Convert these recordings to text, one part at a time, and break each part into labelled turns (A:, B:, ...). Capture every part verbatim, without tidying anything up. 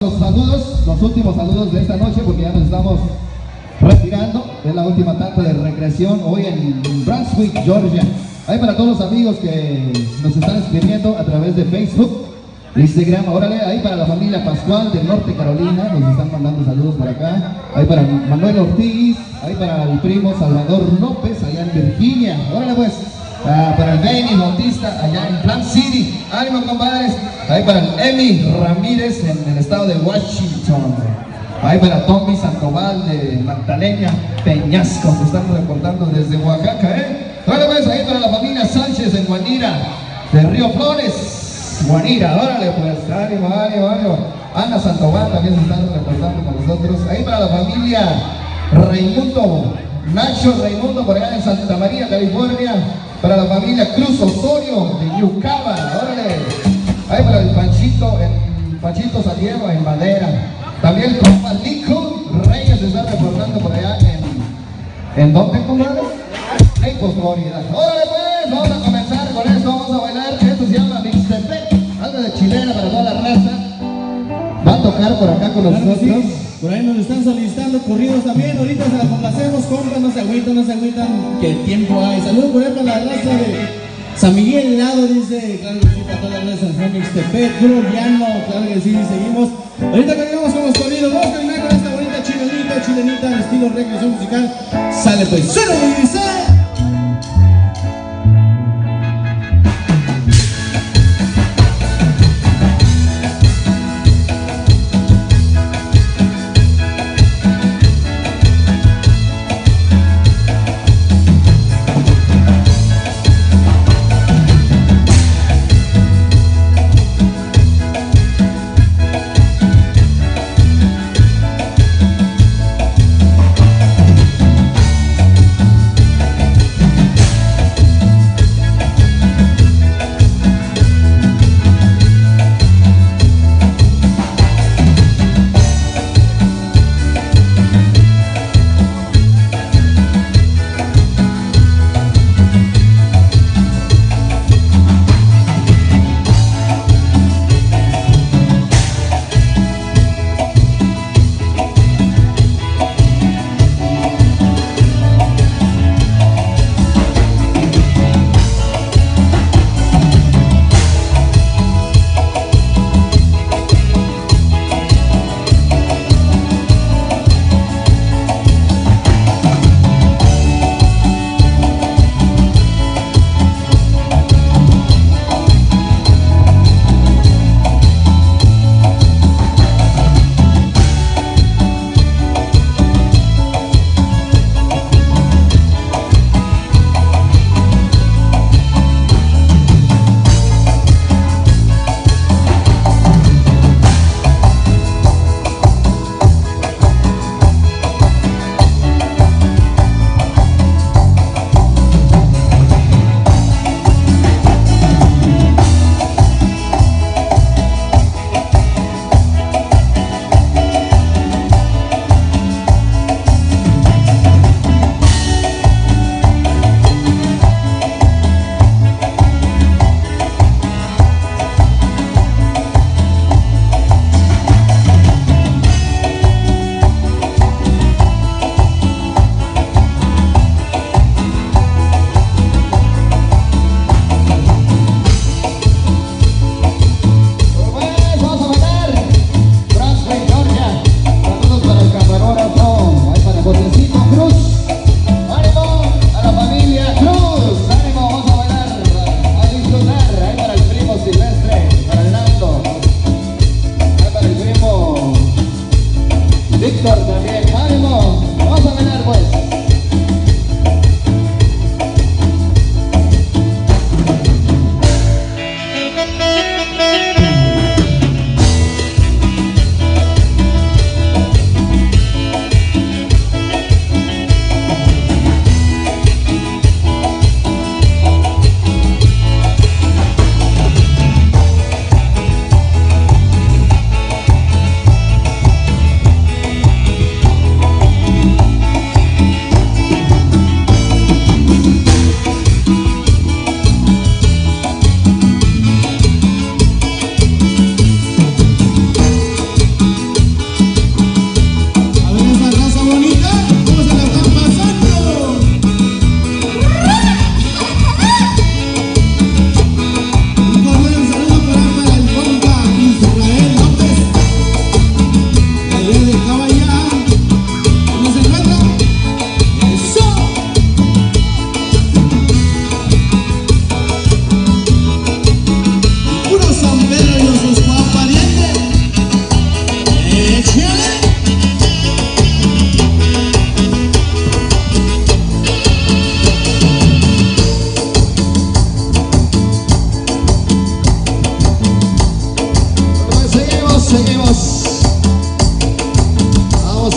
A: Los saludos, los últimos saludos de esta noche, porque ya nos estamos retirando. Es la última tanda de recreación hoy en Brunswick, Georgia. Ahí para todos los amigos que nos están escribiendo a través de Facebook, Instagram. Órale, ahí para la familia Pascual de Norte Carolina, nos están mandando saludos por acá. Ahí para Manuel Ortiz, ahí para el primo Salvador López, allá en Virginia. Órale pues. Uh, para el Benny Bautista allá en Plant City, ánimo compadres. Ahí para el Emi Ramírez en el estado de Washington. Ahí para Tommy Sandoval de Magdalena Peñasco, se están reportando desde Oaxaca, ¿eh? Órale pues, ahí para la familia Sánchez en Guanira, de Río Flores, Guanira, órale pues, ánimo, ánimo, ánimo. Ana Sandoval también se están reportando con nosotros. Ahí para la familia Raimundo, Nacho Raimundo por allá en Santa María, California. Para la familia Cruz Osorio de Yucaba, órale. Ahí para el Panchito, el Panchito Salieva en Madera. También el compa Nico Reyes se está reportando por allá en... ¿En dónde, compadre? Naples, Florida. Órale pues, vamos a comenzar con esto, vamos a bailar. Esto se llama Mixtepec, algo de chilena para toda la raza. Va a tocar por acá con
B: claro
A: nosotros.
B: Sí. Por ahí nos están solicitando corridos también. Ahorita se la complacemos, compas, no se agüitan, no se agüitan, que tiempo hay. Saludos por ahí para la raza de San Miguel Lado, dice, claro que sí, para toda la raza de Mixtepec, puro llano, claro que sí, seguimos. Ahorita caminamos con los corridos, vamos a caminar con esta bonita chilenita, chilenita, en estilo regresión musical. Sale pues, suena y dice.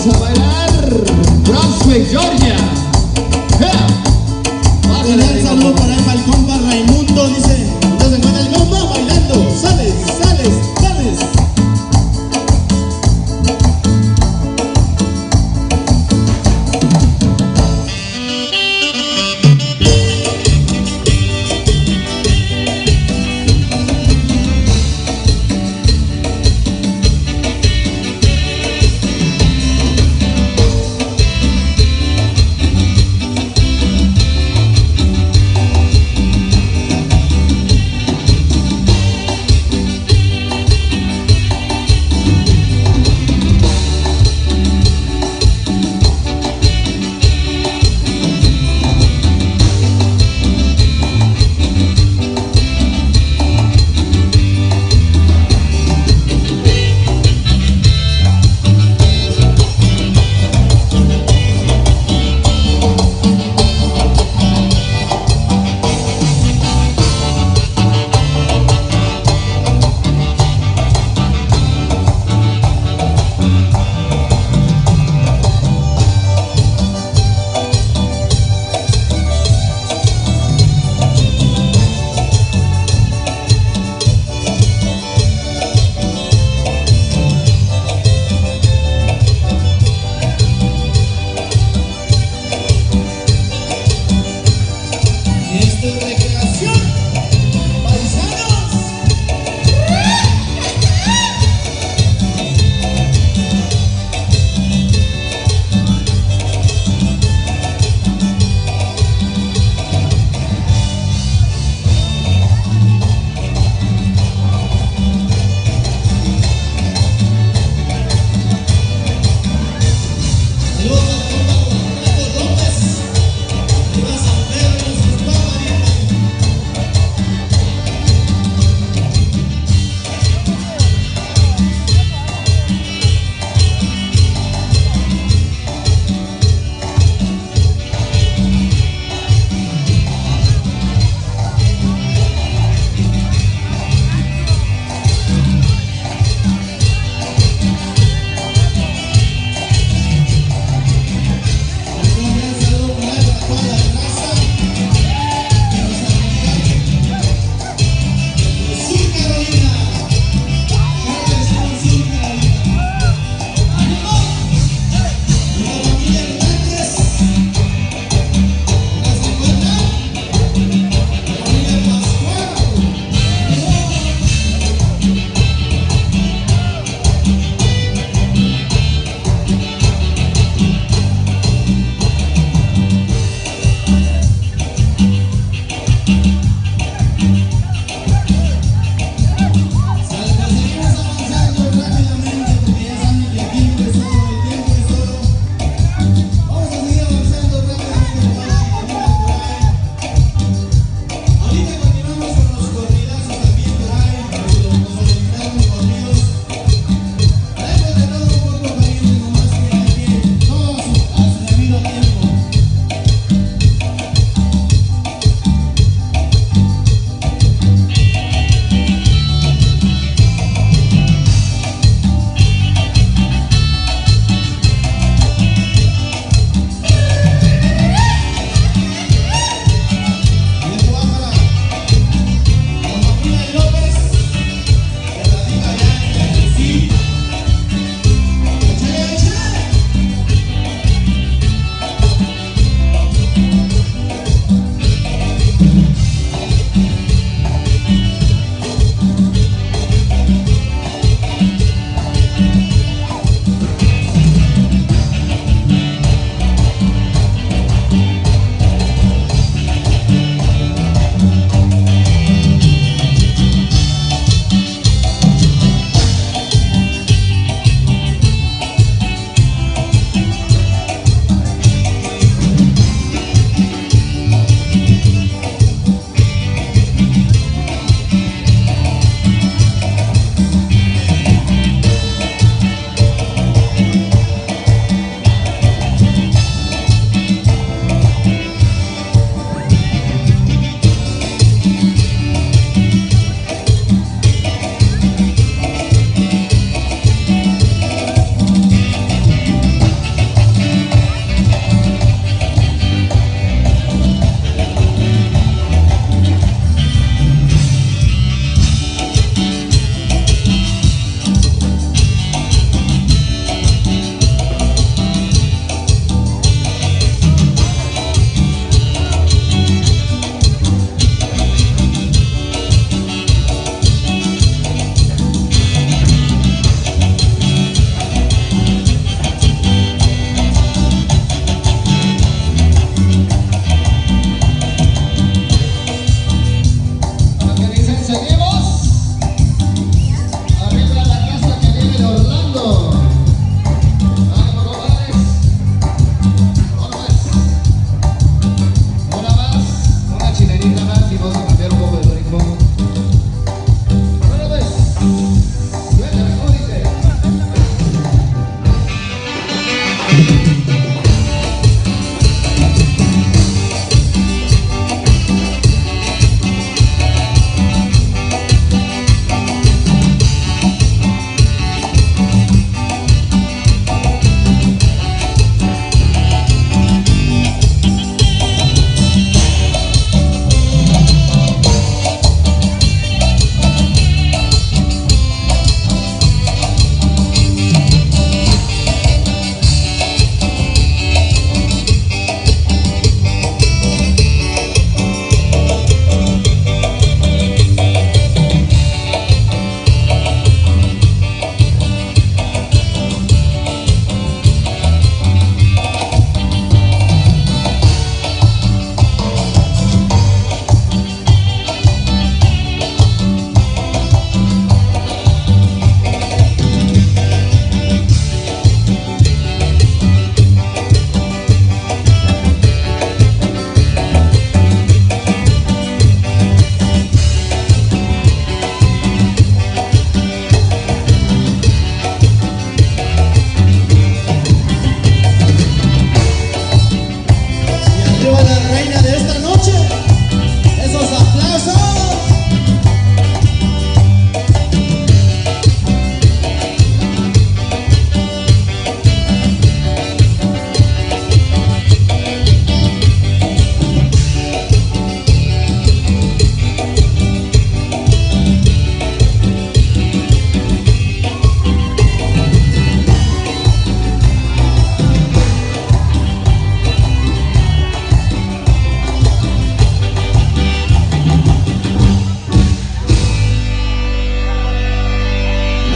A: a bailar. Brunswick, Georgia. Yeah.
B: Un saludo para el balcón para Raimundo, dice, ¿dónde se encuentra el mamá bailando? Sales, sales, sales.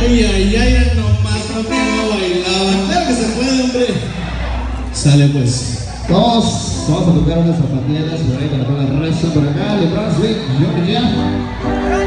B: Ay, ay, ay, nomás no que no bailaban. Claro que se puede, hombre. Sale pues.
A: Vamos, vamos a tocar unas zapatillas por ahí para toda la raza por acá de Brunswick, Georgia.